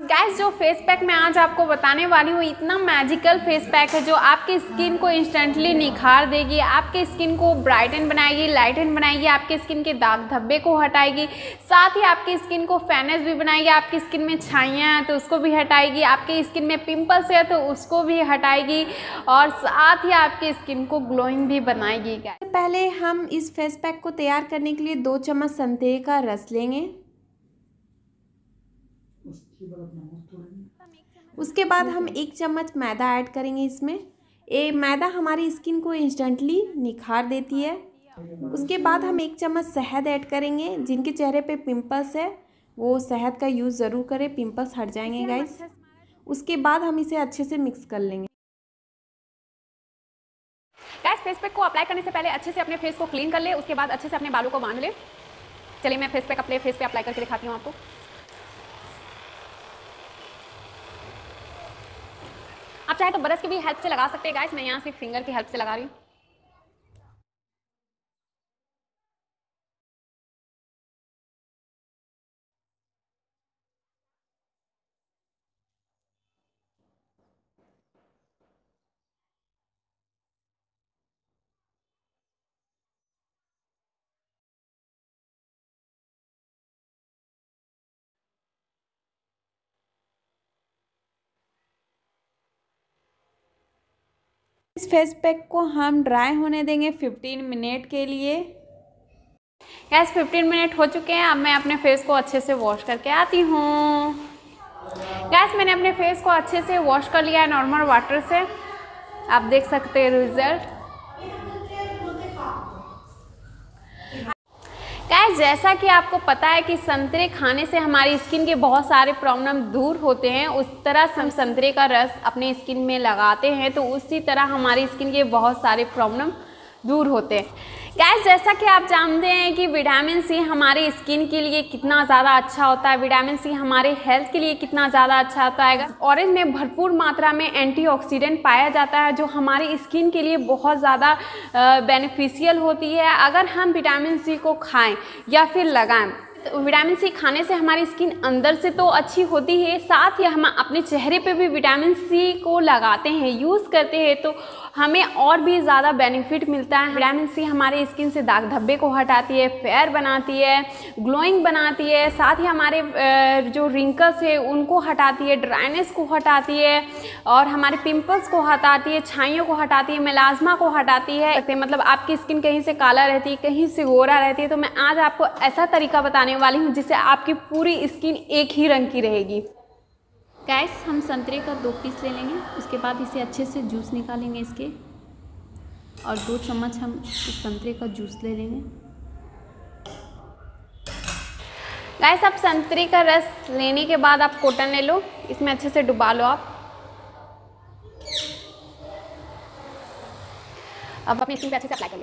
Guys जो face pack मैं आज आपको बताने वाली हूँ इतना मैजिकल फेस पैक है जो आपकी स्किन को इंस्टेंटली निखार देगी, आपके स्किन को ब्राइटन बनाएगी, लाइटन बनाएगी, आपके स्किन के दाग धब्बे को हटाएगी, साथ ही आपकी स्किन को फेयरनेस भी बनाएगी। आपकी स्किन में छाइयाँ हैं तो उसको भी हटाएगी, आपकी स्किन में पिंपल्स है तो उसको भी हटाएगी और साथ ही आपकी स्किन को ग्लोइंग भी बनाएगी। पहले हम इस फेस पैक को तैयार करने के लिए 2 चम्मच संतरे का रस लेंगे। उसके बाद हम 1 चम्मच मैदा ऐड करेंगे इसमें। मैदा हमारी स्किन को इंस्टेंटली निखार देती है। उसके बाद हम 1 चम्मच शहद ऐड करेंगे। जिनके चेहरे पे पिंपल्स है वो शहद का यूज़ ज़रूर करें, पिंपल्स हट जाएंगे गाइस। उसके बाद हम इसे अच्छे से मिक्स कर लेंगे। गाइस फेस पैक को अप्लाई करने से पहले अच्छे से अपने फेस को क्लीन कर ले, उसके बाद अच्छे से अपने बालों को बांध ले। चलिए मैं फेस पैक अपने फेस पे अप्लाई करके दिखाती हूँ आपको। आप चाहे तो ब्रश की भी हेल्प से लगा सकते हैं गाइस, मैं यहाँ सिर्फ फिंगर की हेल्प से लगा रही हूँ। इस फेस पैक को हम ड्राई होने देंगे 15 मिनट के लिए। गैस 15 मिनट हो चुके हैं। अब मैं अपने फेस को अच्छे से वॉश करके आती हूँ। गैस मैंने अपने फेस को अच्छे से वॉश कर लिया है नॉर्मल वाटर से। आप देख सकते हैं रिजल्ट। गाइस जैसा कि आपको पता है कि संतरे खाने से हमारी स्किन के बहुत सारे प्रॉब्लम दूर होते हैं, उस तरह हम संतरे का रस अपने स्किन में लगाते हैं तो उसी तरह हमारी स्किन के बहुत सारे प्रॉब्लम दूर होते हैं। गाइस जैसा कि आप जानते हैं कि विटामिन सी हमारी स्किन के लिए कितना ज़्यादा अच्छा होता है, विटामिन सी हमारे हेल्थ के लिए कितना ज़्यादा अच्छा होता है। ऑरेंज में भरपूर मात्रा में एंटीऑक्सीडेंट पाया जाता है जो हमारी स्किन के लिए बहुत ज़्यादा बेनिफिशियल होती है। अगर हम विटामिन सी को खाएं या फिर लगाएं तो विटामिन सी खाने से हमारी स्किन अंदर से तो अच्छी होती है, साथ ही हम अपने चेहरे पे भी विटामिन सी को लगाते हैं, यूज़ करते हैं तो हमें और भी ज़्यादा बेनिफिट मिलता है। विटामिन सी हमारे स्किन से दाग धब्बे को हटाती है, फेयर बनाती है, ग्लोइंग बनाती है, साथ ही हमारे जो रिंकल्स है उनको हटाती है, ड्राइनेस को हटाती है और हमारे पिंपल्स को हटाती है, छाइयों को हटाती है, मेलाज्मा को हटाती है। मतलब आपकी स्किन कहीं से काला रहती है, कहीं से गोरा रहती है, तो मैं आज आपको ऐसा तरीका बताने वाली हूँ जिससे आपकी पूरी स्किन एक ही रंग की रहेगी। गैस हम संतरे का 2 पीस ले लेंगे। उसके बाद इसे अच्छे से जूस निकालेंगे इसके और 2 चम्मच हम इस संतरे का जूस ले लेंगे। गाइस अब संतरे का रस लेने के बाद आप कॉटन ले लो, इसमें अच्छे से डुबा लो आप। अब अपनी स्किन पे अच्छे से अप्लाई कर लो।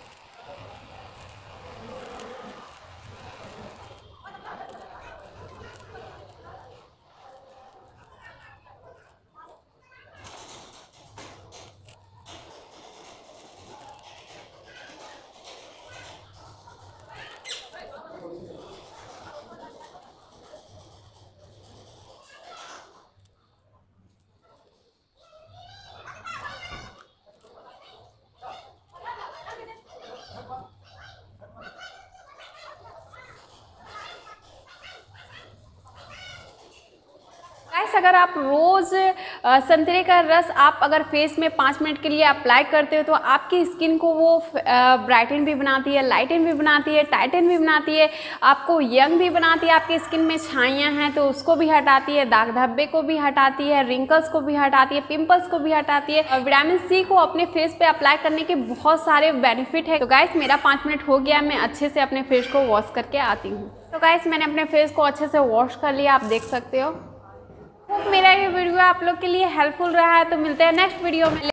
अगर आप रोज़ संतरे का रस आप अगर फेस में 5 मिनट के लिए अप्लाई करते हो तो आपकी स्किन को वो ब्राइटन भी बनाती है, लाइटन भी बनाती है, टाइटन भी बनाती है, आपको यंग भी बनाती है, आपकी स्किन में छाइयाँ हैं तो उसको भी हटाती है, दाग धब्बे को भी हटाती है, रिंकल्स को भी हटाती है, पिंपल्स को भी हटाती है। और विटामिन सी को अपने फेस पे अप्लाई करने के बहुत सारे बेनिफिट है। तो गाइस मेरा 5 मिनट हो गया, मैं अच्छे से अपने फेस को वॉश करके आती हूँ। तो गाइस मैंने अपने फेस को अच्छे से वॉश कर लिया, आप देख सकते हो। मेरा ये वीडियो आप लोग के लिए हेल्पफुल रहा है, तो मिलते हैं नेक्स्ट वीडियो में।